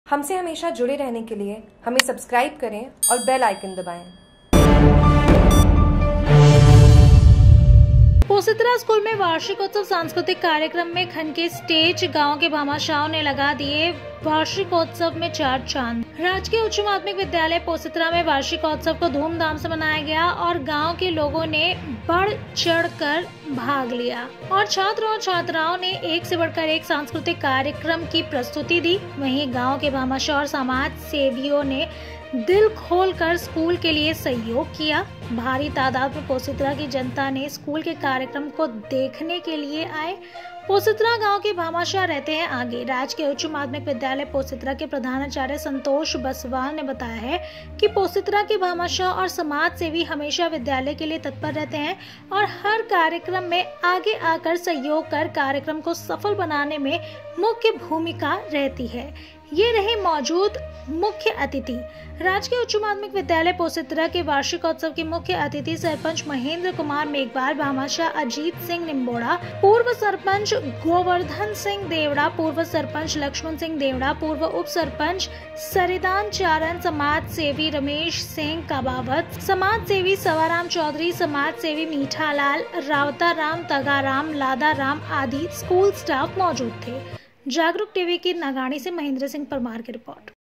हमसे हमेशा जुड़े रहने के लिए हमें सब्सक्राइब करें और बेल आइकन दबाएं। पोसित्रा स्कूल में वार्षिकोत्सव सांस्कृतिक कार्यक्रम में खंड के स्टेज गांव के भामाशाहों ने लगा दिए वार्षिकोत्सव में 4 चांद। राजकीय उच्च माध्यमिक विद्यालय पोसित्रा में वार्षिकोत्सव को धूमधाम से मनाया गया और गांव के लोगों ने बढ़ चढ़कर भाग लिया और छात्र और छात्राओं ने एक से बढ़कर एक सांस्कृतिक कार्यक्रम की प्रस्तुति दी। वहीं गांव के भामाशाह और समाज सेवियों ने दिल खोलकर स्कूल के लिए सहयोग किया। भारी तादाद में पोसित्रा की जनता ने स्कूल के कार्यक्रम को देखने के लिए आए। पोसित्रा गांव के भामाशाह रहते हैं आगे। राजकीय उच्च माध्यमिक विद्यालय पोसित्रा के प्रधानाचार्य संतोष बसवाल ने बताया है कि पोसित्रा के भामाशाह और समाज सेवी हमेशा विद्यालय के लिए तत्पर रहते हैं और हर कार्यक्रम में आगे आकर सहयोग कर कार्यक्रम को सफल बनाने में मुख्य भूमिका रहती है। ये रहे मौजूद मुख्य अतिथि। राजकीय उच्च माध्यमिक विद्यालय पोसित्रा के वार्षिकोत्सव के मुख्य अतिथि सरपंच महेंद्र कुमार मेघवाल, भामाशाह अजीत सिंह निम्बोड़ा, पूर्व सरपंच गोवर्धन सिंह देवड़ा, पूर्व सरपंच लक्ष्मण सिंह देवड़ा, पूर्व उप सरपंच सरिदान चारण, समाज सेवी रमेश सिंह कबावत, समाज सेवी सवाराम चौधरी, समाज सेवी मीठालाल, रावता राम, तगाराम, लादा राम आदि स्कूल स्टाफ मौजूद थे। जागरूक टीवी की नागानी से महेंद्र सिंह परमार की रिपोर्ट।